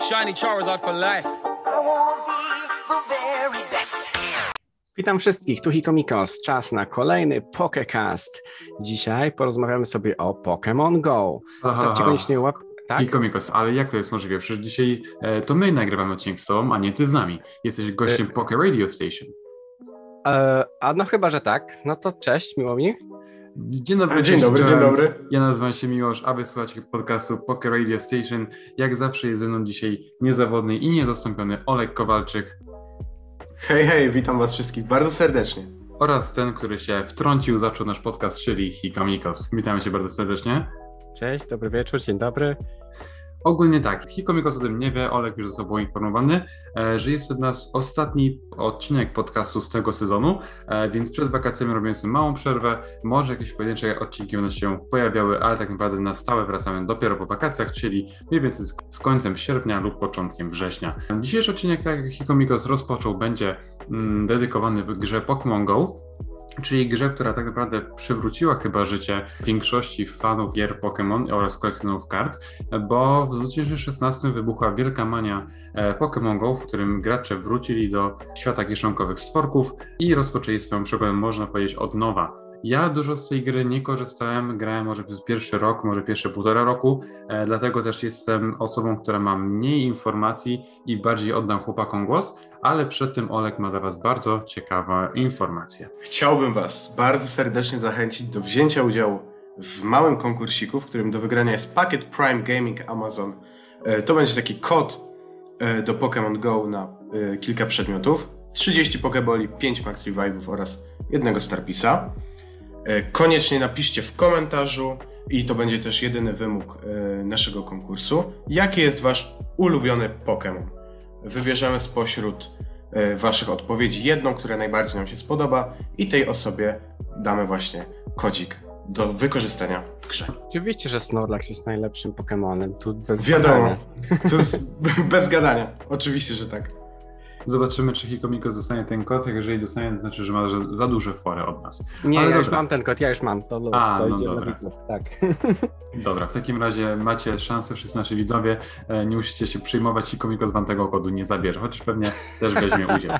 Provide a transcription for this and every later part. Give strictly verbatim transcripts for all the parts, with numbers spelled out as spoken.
Shiny Charizard for life. Witam wszystkich, tu Hikomikos. Czas na kolejny Pokecast. Dzisiaj porozmawiamy sobie o Pokémon Go. Zostawcie koniecznie łap... Tak? Hikomikos, ale jak to jest możliwe? Przecież dzisiaj e, to my nagrywamy odcinek z tobą, a nie ty z nami. Jesteś gościem y- Poke Radio Station. E, a no chyba, że tak. No to cześć, miło mi. Dzień dobry, dzień dobry, dzień dobry. Ja nazywam się Miłosz, a wysłuchacie podcastu Poke Radio Station. Jak zawsze jest ze mną dzisiaj niezawodny i niezastąpiony Olek Kowalczyk. Hej, hej, witam was wszystkich bardzo serdecznie. Oraz ten, który się wtrącił, zaczął nasz podcast, czyli Hikomikos. Witamy cię bardzo serdecznie. Cześć, dobry wieczór, dzień dobry. Ogólnie tak, Hikomikos o tym nie wie, Olek już został poinformowany, że jest to nas ostatni odcinek podcastu z tego sezonu, więc przed wakacjami robimy sobie małą przerwę, może jakieś pojedyncze odcinki będą się pojawiały, ale tak naprawdę na stałe wracamy dopiero po wakacjach, czyli mniej więcej z końcem sierpnia lub początkiem września. Dzisiejszy odcinek, tak jak Hikomikos rozpoczął, będzie mm, dedykowany grze Pokémon Go, czyli grze, która tak naprawdę przywróciła chyba życie większości fanów gier Pokémon oraz kolekcjonerów kart, bo w dwa tysiące szesnastym wybuchła wielka mania Pokémon Go, w którym gracze wrócili do świata kieszonkowych stworków i rozpoczęli swoją przygodę, można powiedzieć, od nowa. Ja dużo z tej gry nie korzystałem, grałem może przez pierwszy rok, może pierwsze półtora roku, e, dlatego też jestem osobą, która ma mniej informacji i bardziej oddam chłopakom głos, ale przed tym Olek ma dla was bardzo ciekawe informacje. Chciałbym was bardzo serdecznie zachęcić do wzięcia udziału w małym konkursiku, w którym do wygrania jest pakiet Prime Gaming Amazon. E, to będzie taki kod e, do Pokémon Go na e, kilka przedmiotów, trzydzieści Pokeboli, pięć Max Revive'ów oraz jednego Starpisa. Koniecznie napiszcie w komentarzu, i to będzie też jedyny wymóg e, naszego konkursu, jaki jest wasz ulubiony Pokémon. Wybierzemy spośród e, waszych odpowiedzi jedną, która najbardziej nam się spodoba, i tej osobie damy właśnie kodzik do wykorzystania w grze. Oczywiście, że Snorlax jest najlepszym Pokémonem, tu bez Wiadomo, gadania. to jest bez gadania, oczywiście, że tak. Zobaczymy, czy Hikomikos dostanie ten kod. Jeżeli dostanie, to znaczy, że ma za duże fory od nas. Nie, ale ja dobra. już mam ten kod, ja już mam. To luz, A, to no idzie dobra. dla widzów, tak. Dobra, w takim razie macie szansę, wszyscy nasi widzowie, nie musicie się przyjmować, Hikomikos wam tego kodu nie zabierze, chociaż pewnie też weźmie udział.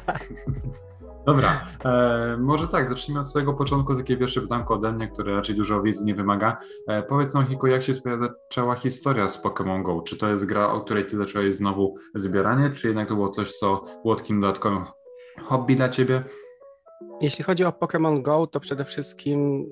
Dobra, e, może tak, zacznijmy od samego początku, takie pierwsze pytanko ode mnie, które raczej dużo wiedzy nie wymaga. E, powiedz nam, Hiko, jak się twoja zaczęła historia z Pokémon Go? Czy to jest gra, o której ty zacząłeś znowu zbieranie, czy jednak to było coś, co było takim dodatkowym hobby dla ciebie? Jeśli chodzi o Pokémon Go, to przede wszystkim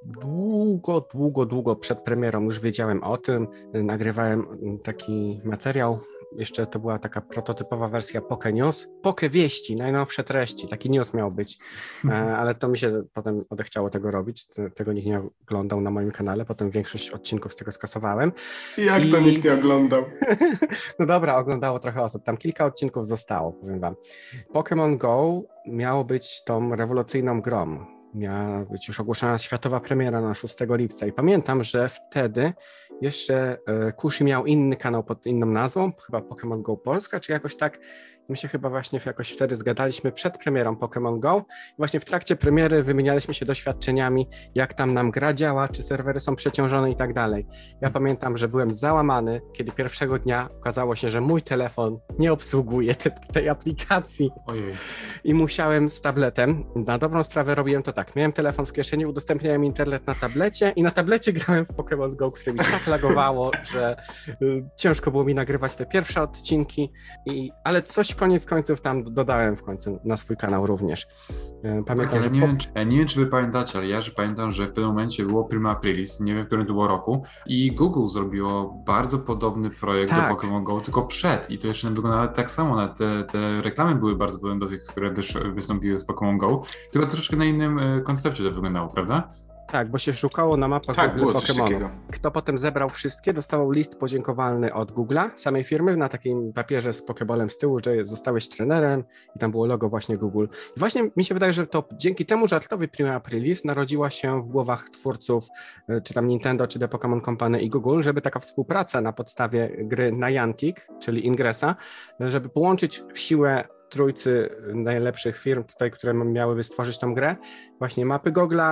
długo, długo, długo przed premierą już wiedziałem o tym. Nagrywałem taki materiał. Jeszcze to była taka prototypowa wersja Poke News. Poke Wieści, najnowsze treści, taki news miał być, ale to mi się potem odechciało tego robić, tego nikt nie oglądał na moim kanale, potem większość odcinków z tego skasowałem. Jak I... to nikt nie oglądał? No dobra, oglądało trochę osób, tam kilka odcinków zostało, powiem wam. Pokémon Go miało być tą rewolucyjną grą. Miała być już ogłoszona światowa premiera na szóstego lipca i pamiętam, że wtedy jeszcze Kushi miał inny kanał pod inną nazwą, chyba Pokémon Go Polska, czy jakoś tak. My się chyba właśnie jakoś wtedy zgadaliśmy przed premierą Pokémon Go. I właśnie w trakcie premiery wymienialiśmy się doświadczeniami, jak tam nam gra działa, czy serwery są przeciążone i tak dalej. Ja pamiętam, że byłem załamany, kiedy pierwszego dnia okazało się, że mój telefon nie obsługuje te, tej aplikacji. Ojej. I musiałem z tabletem, na dobrą sprawę robiłem to tak, miałem telefon w kieszeni, udostępniałem internet na tablecie i na tablecie grałem w Pokémon Go, które mi tak lagowało, że y, ciężko było mi nagrywać te pierwsze odcinki, i, ale coś koniec końców tam dodałem w końcu na swój kanał również. Pamiętam, tak, że nie, po... wiem, czy, nie wiem, czy wy pamiętacie, ale ja że pamiętam, że w pewnym momencie było Prima Aprilis, nie wiem, w którym to było roku, i Google zrobiło bardzo podobny projekt tak. do Pokémon Go, tylko przed, i to jeszcze wyglądało tak samo, nawet te, te reklamy były bardzo podobne do tych, które wysz, wystąpiły z Pokémon Go, tylko troszeczkę na innym koncepcie to wyglądało, prawda? Tak, bo się szukało na mapach tak, Google Pokémonów. Kto potem zebrał wszystkie, dostawał list podziękowalny od Google'a, samej firmy, na takim papierze z Pokebolem z tyłu, że zostałeś trenerem, i tam było logo właśnie Google. I właśnie mi się wydaje, że to dzięki temu żartowi Prima Aprilis narodziła się w głowach twórców, czy tam Nintendo, czy The Pokémon Company i Google, żeby taka współpraca na podstawie gry Niantic, czyli Ingressa, żeby połączyć siłę trójcy najlepszych firm tutaj, które miałyby stworzyć tą grę, właśnie mapy Google'a,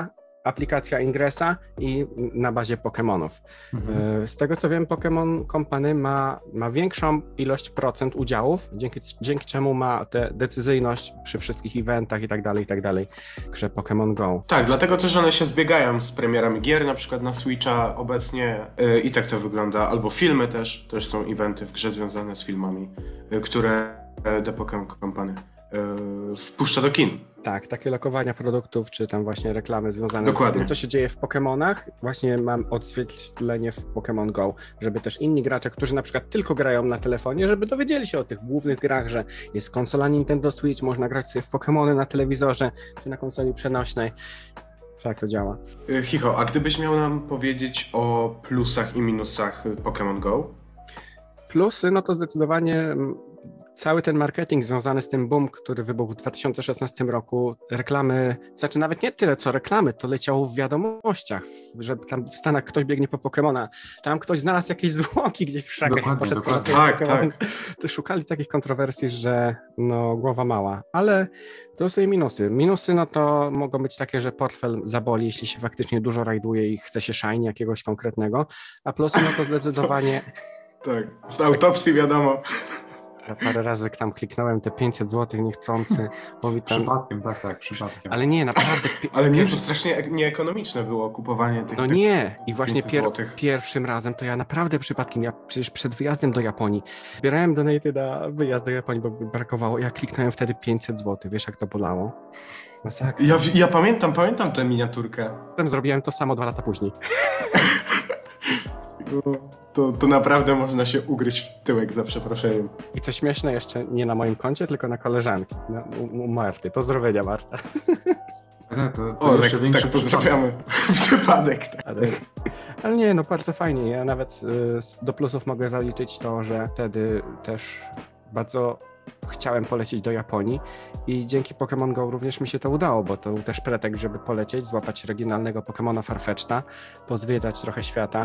aplikacja Ingressa i na bazie Pokemonów. Mhm. Z tego co wiem, Pokémon Company ma, ma większą ilość procent udziałów, dzięki, dzięki czemu ma tę decyzyjność przy wszystkich eventach i tak dalej, i tak dalej, w grze Pokémon Go. Tak, dlatego też one się zbiegają z premierami gier, na przykład na Switcha obecnie yy, i tak to wygląda, albo filmy też, też są eventy w grze związane z filmami, yy, które yy, The Pokémon Company yy, wpuszcza do kin. Tak, takie lokowania produktów, czy tam właśnie reklamy związane Dokładnie. z tym, co się dzieje w Pokemonach, właśnie mam odzwierciedlenie w Pokémon Go, żeby też inni gracze, którzy na przykład tylko grają na telefonie, żeby dowiedzieli się o tych głównych grach, że jest konsola Nintendo Switch, można grać sobie w Pokemony na telewizorze, czy na konsoli przenośnej. Tak to działa. Yy, Chicho, a gdybyś miał nam powiedzieć o plusach i minusach Pokémon Go? Plusy, no to zdecydowanie cały ten marketing związany z tym boom, który wybuchł w dwa tysiące szesnastym roku, reklamy, znaczy nawet nie tyle co reklamy, to leciało w wiadomościach, że tam w Stanach ktoś biegnie po Pokemona, tam ktoś znalazł jakieś zwłoki gdzieś w szakach i poszedł po dokładnie. Tak, Pokemon. tak. To szukali takich kontrowersji, że no głowa mała, ale plusy i minusy. Minusy no to mogą być takie, że portfel zaboli, jeśli się faktycznie dużo rajduje i chce się shiny jakiegoś konkretnego, a plusy no to zdecydowanie... Tak, z autopsji wiadomo. Ja parę razy tam kliknąłem te pięćset złotych niechcący, bo mi tam... Przypadkiem, tak, tak, przypadkiem. Ale nie, naprawdę... pi- Ale nie, to pierwszy- strasznie nieekonomiczne było kupowanie tych... No tych nie, i właśnie pięćset pier- złotych. pierwszym razem to ja naprawdę przypadkiem, ja przecież przed wyjazdem do Japonii, zbierałem donaty na wyjazd do Japonii, bo mi brakowało, ja kliknąłem wtedy pięćset złotych, wiesz jak to bolało? Masakra. Ja, ja pamiętam, pamiętam tę miniaturkę. Potem zrobiłem to samo dwa lata później. To, to naprawdę można się ugryźć w tyłek za przeproszeniem. I co śmieszne, jeszcze nie na moim koncie, tylko na koleżanki, na, u, u Marty. Pozdrowienia, Marta. Tak, to, to O, jeszcze tak, większy tak przypadek. pozdrawiamy. Wypadek. Tak. Ale, ale nie, no bardzo fajnie. Ja nawet y, do plusów mogę zaliczyć to, że wtedy też bardzo chciałem polecieć do Japonii i dzięki Pokémon Go również mi się to udało, bo to był też pretekst, żeby polecieć, złapać regionalnego Pokémona Farfetch'ta, pozwiedzać trochę świata.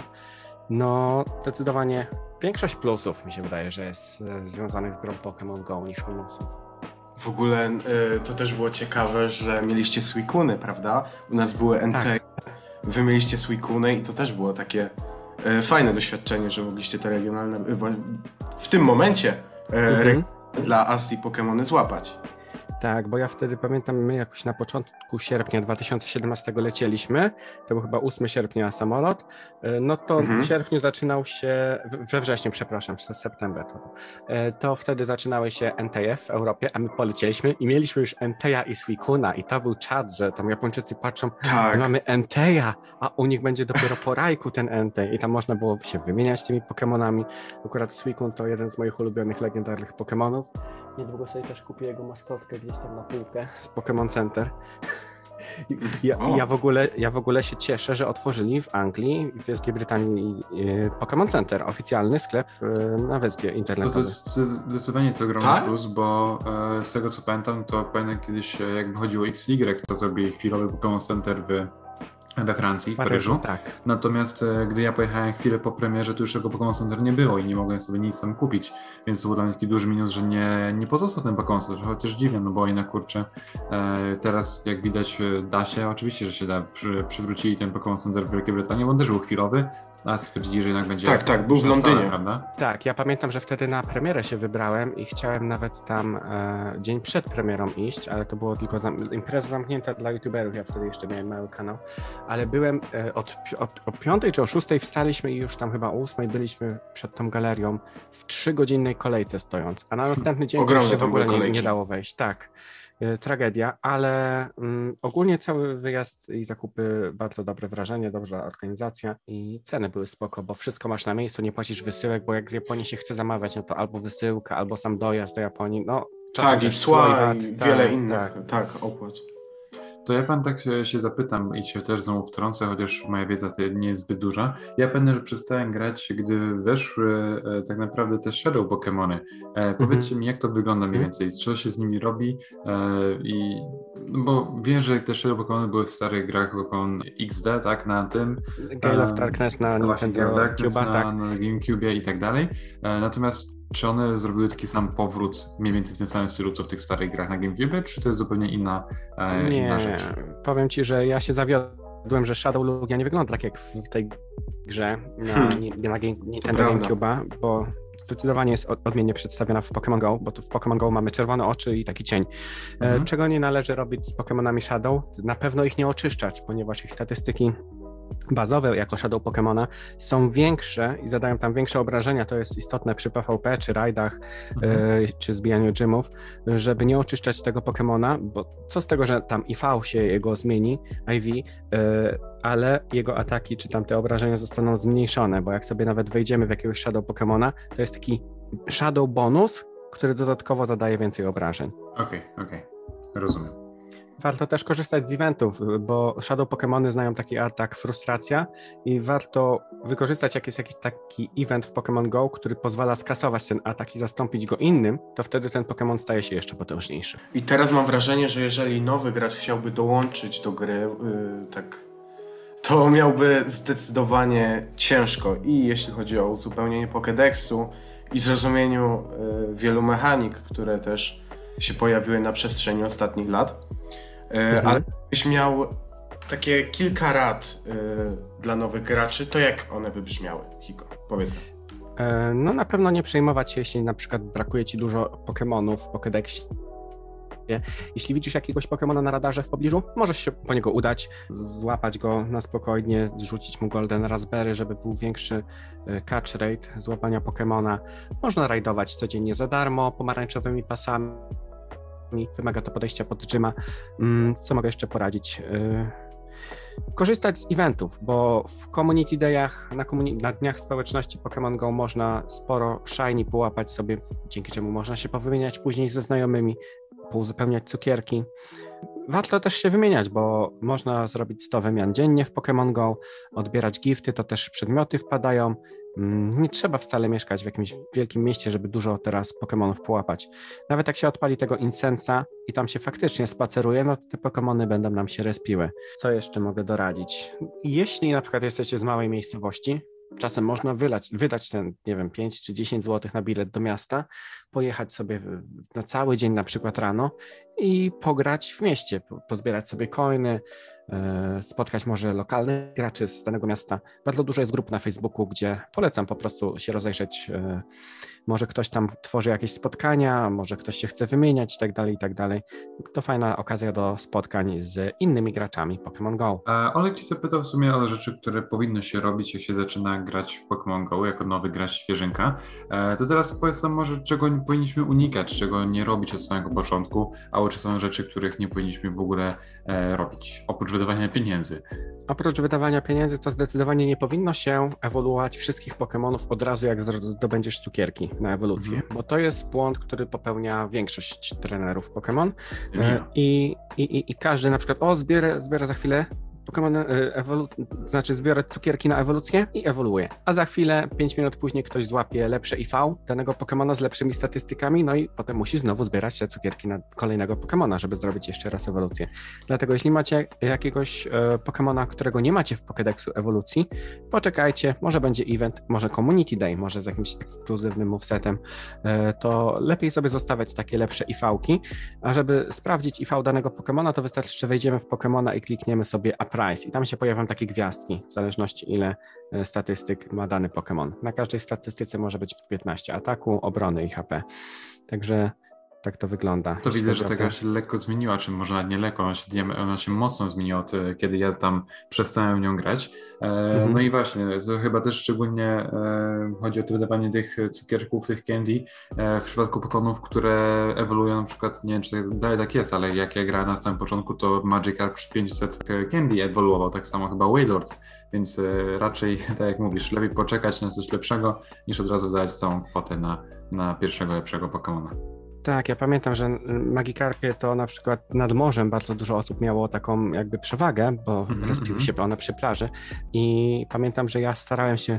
No, zdecydowanie większość plusów mi się wydaje, że jest y, związanych z grą Pokémon Go niż minusów. W ogóle y, to też było ciekawe, że mieliście Suikuny, prawda? U nas były N T, Tak. wy mieliście Suikuny i to też było takie y, fajne doświadczenie, że mogliście te regionalne, y, wo- w tym momencie y, Mhm. re- dla Azji Pokémony złapać. Tak, bo ja wtedy pamiętam, my jakoś na początku sierpnia dwa tysiące siedemnastego lecieliśmy, to był chyba ósmego sierpnia samolot, no to Mhm. w sierpniu zaczynał się, we wrześniu, przepraszam, to september, to, to wtedy zaczynały się N T F w Europie, a my polecieliśmy i mieliśmy już Enteja i Suicuna i to był czad, że tam Japończycy patrzą, Tak. my mamy Enteja, a u nich będzie dopiero po rajku ten Entei i tam można było się wymieniać tymi Pokemonami. Akurat Suicune to jeden z moich ulubionych legendarnych Pokemonów. Niedługo sobie też kupię jego maskotkę gdzieś tam na półkę z Pokémon Center. I Ja, O. ja, w ogóle, ja w ogóle się cieszę, że otworzyli w Anglii, w Wielkiej Brytanii e, Pokémon Center, oficjalny sklep e, na wyspie To internetowej. jest zdecydowanie co ogromny Tak? plus, bo e, z tego co pamiętam, to pamiętam kiedyś e, jak wychodziło X Y, to zrobili chwilowy Pokémon Center w, we Francji, w Paryżu. Tak. Natomiast e, gdy ja pojechałem chwilę po premierze, to już tego Pokémon Center nie było i nie mogłem sobie nic tam kupić, więc to był dla mnie taki duży minus, że nie, nie pozostał ten Pokémon Center, chociaż dziwne, no bo jednak kurczę, e, teraz jak widać e, da się, oczywiście, że się da, przy, przywrócili ten Pokémon Center w Wielkiej Brytanii, bo on też był chwilowy, a stwierdzili, że jednak będzie Tak, tak, był w na stałe, Londynie. prawda? Tak, ja pamiętam, że wtedy na premierę się wybrałem i chciałem nawet tam e, dzień przed premierą iść, ale to było tylko zam- impreza zamknięta dla youtuberów, ja wtedy jeszcze miałem mały kanał, ale byłem e, od, pi- o, o piątej czy o szóstej wstaliśmy i już tam chyba o ósmej byliśmy przed tą galerią w trzygodzinnej kolejce stojąc, a na następny dzień Ogromne już się w tam były ogóle nie, kolejki. nie dało wejść, tak. E, Tragedia, ale mm, ogólnie cały wyjazd i zakupy, bardzo dobre wrażenie, dobra organizacja i ceny były spoko, bo wszystko masz na miejscu, nie płacisz wysyłek, bo jak z Japonii się chce zamawiać, no to albo wysyłka, albo sam dojazd do Japonii, no czasem Tak, i też cła, VAT, i tak, wiele innych, tak. tak, opłat. To ja pan tak się, się zapytam i się też znowu wtrącę, chociaż moja wiedza to nie jest zbyt duża. Ja pewnie, że przestałem grać, gdy weszły e, tak naprawdę te Shadow Pokémony. E, powiedzcie mi, jak to wygląda mniej więcej, co się z nimi robi e, i no bo wiem, że te Shadow Pokémony były w starych grach Pokémon X D, tak, na tym. Gale of e, Darkness na no właśnie, Nintendo Gale of Darkness Cube'a, na, tak. na GameCube i tak dalej. E, natomiast czy one zrobiły taki sam powrót mniej więcej w tym samym stylu, co w tych starych grach na GameCube, czy to jest zupełnie inna, e, inna Nie, rzecz? powiem ci, że ja się zawiodłem zgadłem, że Shadow Lugia nie wygląda tak jak w tej grze na, Hmm. na, na Nintendo GameCube'a, bo zdecydowanie jest odmiennie przedstawiona w Pokémon Go, bo tu w Pokémon Go mamy czerwone oczy i taki cień. Mhm. E, czego nie należy robić z Pokémonami Shadow? Na pewno ich nie oczyszczać, ponieważ ich statystyki bazowe jako Shadow Pokemona są większe i zadają tam większe obrażenia, to jest istotne przy P V P, czy rajdach, Mhm. y, czy zbijaniu gymów, żeby nie oczyszczać tego Pokemona, bo co z tego, że tam I V się jego zmieni, I V, y, ale jego ataki, czy tam te obrażenia zostaną zmniejszone, bo jak sobie nawet wejdziemy w jakiegoś Shadow Pokemona, to jest taki Shadow bonus, który dodatkowo zadaje więcej obrażeń. Okej, okay, okej, okay. Rozumiem. Warto też korzystać z eventów, bo Shadow Pokemony znają taki atak frustracja i warto wykorzystać, jak jest jakiś taki event w Pokémon Go, który pozwala skasować ten atak i zastąpić go innym, to wtedy ten Pokémon staje się jeszcze potężniejszy. I teraz mam wrażenie, że jeżeli nowy gracz chciałby dołączyć do gry, yy, tak, to miałby zdecydowanie ciężko i jeśli chodzi o uzupełnienie Pokédexu i zrozumieniu yy, wielu mechanik, które też się pojawiły na przestrzeni ostatnich lat. Mhm. Ale gdybyś miał takie kilka rad y, dla nowych graczy, to jak one by brzmiały, Hiko? Powiedz nam. E, no na pewno nie przejmować się, jeśli na przykład brakuje ci dużo Pokémonów w Pokédexie. Jeśli widzisz jakiegoś Pokémona na radarze w pobliżu, możesz się po niego udać, złapać go na spokojnie, zrzucić mu Golden Raspberry, żeby był większy catch rate złapania Pokémona. Można rajdować codziennie za darmo, pomarańczowymi pasami. Wymaga to podejścia pod gyma. Co mogę jeszcze poradzić? Korzystać z eventów, bo w community dayach, na, community, na dniach społeczności Pokémon Go można sporo shiny połapać sobie, dzięki czemu można się powymieniać później ze znajomymi, pouzupełniać cukierki. Warto też się wymieniać, bo można zrobić sto wymian dziennie w Pokémon Go, odbierać gifty, to też przedmioty wpadają. Nie trzeba wcale mieszkać w jakimś wielkim mieście, żeby dużo teraz Pokemonów połapać. Nawet jak się odpali tego Incensa i tam się faktycznie spaceruje, no to te Pokemony będą nam się respiły. Co jeszcze mogę doradzić? Jeśli na przykład jesteście z małej miejscowości, czasem można wylać, wydać ten, nie wiem, pięć czy dziesięć złotych na bilet do miasta, pojechać sobie na cały dzień na przykład rano i pograć w mieście, pozbierać sobie coiny, spotkać może lokalnych graczy z danego miasta. Bardzo dużo jest grup na Facebooku, gdzie polecam po prostu się rozejrzeć. Może ktoś tam tworzy jakieś spotkania, może ktoś się chce wymieniać i tak dalej, i tak dalej. To fajna okazja do spotkań z innymi graczami Pokémon Go. A Olek ci zapytał w sumie o rzeczy, które powinno się robić, jak się zaczyna grać w Pokémon Go jako nowy gracz świeżynka. To teraz powiedz nam może, czego nie powinniśmy unikać, czego nie robić od samego początku, albo czy są rzeczy, których nie powinniśmy w ogóle robić, oprócz wydawania pieniędzy. Oprócz wydawania pieniędzy to zdecydowanie nie powinno się ewoluować wszystkich Pokemonów od razu, jak zdobędziesz cukierki na ewolucję, mm-hmm. bo to jest błąd, który popełnia większość trenerów Pokémon yeah. I, i, i każdy na przykład, o zbierę, zbierę za chwilę Pokémon, ewolu... znaczy zbiorę cukierki na ewolucję i ewoluuje. A za chwilę, pięć minut później ktoś złapie lepsze I V danego Pokémona z lepszymi statystykami, no i potem musi znowu zbierać te cukierki na kolejnego Pokémona, żeby zrobić jeszcze raz ewolucję. Dlatego jeśli macie jakiegoś e, Pokémona, którego nie macie w Pokédexu ewolucji, poczekajcie, może będzie event, może Community Day, może z jakimś ekskluzywnym movesetem, e, to lepiej sobie zostawiać takie lepsze I V-ki, a żeby sprawdzić I V danego Pokémona, to wystarczy, że wejdziemy w Pokémona i klikniemy sobie Price i tam się pojawią takie gwiazdki, w zależności ile statystyk ma dany Pokémon. Na każdej statystyce może być piętnaście ataku, obrony i H P. Także tak to wygląda. To widzę, że ta gra się lekko zmieniła, czy może nawet nie lekko, ona się, ona się mocno zmieniła od kiedy ja tam przestałem w nią grać. E, mhm. No i właśnie, to chyba też szczególnie e, chodzi o to wydawanie tych cukierków, tych candy e, w przypadku Pokémonów, które ewoluują na przykład, nie wiem czy dalej tak jest, ale jak ja grałem na samym początku, to Magikarp przy pięćset candy ewoluował, tak samo chyba Wailord, więc e, raczej, tak jak mówisz, lepiej poczekać na coś lepszego, niż od razu wydać całą kwotę na, na pierwszego lepszego Pokémona. Tak, ja pamiętam, że Magikarpie to na przykład nad morzem bardzo dużo osób miało taką jakby przewagę, bo mm-hmm. respiły się one przy plaży i pamiętam, że ja starałem się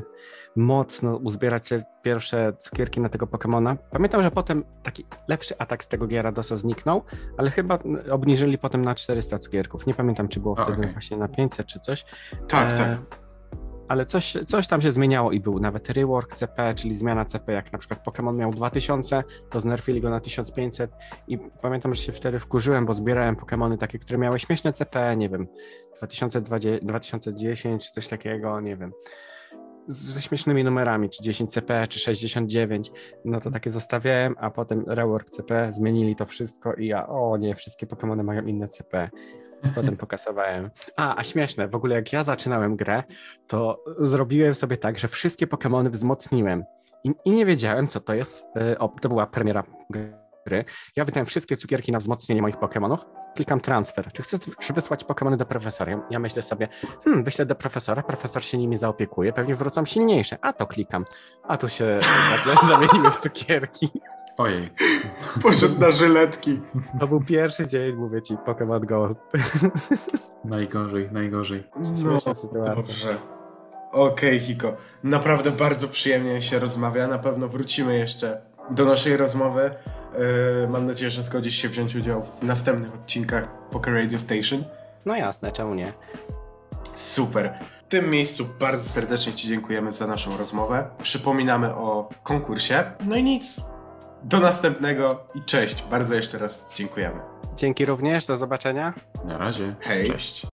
mocno uzbierać te pierwsze cukierki na tego Pokemona. Pamiętam, że potem taki lepszy atak z tego Gyaradosa zniknął, ale chyba obniżyli potem na czterysta cukierków. Nie pamiętam, czy było A, wtedy okay. właśnie na pięćset czy coś. Tak, e- tak. Ale coś, coś tam się zmieniało i był nawet rework C P, czyli zmiana C P, jak na przykład Pokémon miał dwa tysiące, to znerfili go na tysiąc pięćset i pamiętam, że się wtedy wkurzyłem, bo zbierałem Pokémony takie, które miały śmieszne C P, nie wiem, dwa tysiące dwadzieścia, dwa tysiące dziesięć, coś takiego, nie wiem. Ze śmiesznymi numerami, czy dziesięć C P, czy sześćdziesiąt dziewięć, no to takie zostawiałem, a potem rework C P, zmienili to wszystko i ja, o nie, wszystkie Pokémony mają inne C P. Potem pokasowałem. A, a śmieszne, w ogóle jak ja zaczynałem grę, to zrobiłem sobie tak, że wszystkie Pokémony wzmocniłem i, i nie wiedziałem, co to jest. O, to była premiera gry. Ja wydałem wszystkie cukierki na wzmocnienie moich Pokémonów, klikam transfer. Czy chcesz wysłać Pokémony do profesora? Ja myślę sobie, hmm, wyślę do profesora, profesor się nimi zaopiekuje, pewnie wrócą silniejsze. A to klikam. A tu się nagle zamieniły w cukierki. Ojej. Poszedł na żyletki. To był pierwszy dzień, mówię ci, Pokémon Go. Najgorzej, najgorzej. Śmieszna sytuacja. Dobrze. Okej, Hiko. Naprawdę bardzo przyjemnie się rozmawia. Na pewno wrócimy jeszcze do naszej rozmowy. Yy, mam nadzieję, że zgodzisz się wziąć udział w następnych odcinkach Poker Radio Station. No jasne, czemu nie? Super. W tym miejscu bardzo serdecznie Ci dziękujemy za naszą rozmowę. Przypominamy o konkursie. No i nic. Do następnego i cześć. Bardzo jeszcze raz dziękujemy. Dzięki również, do zobaczenia. Na razie. Hej. Cześć.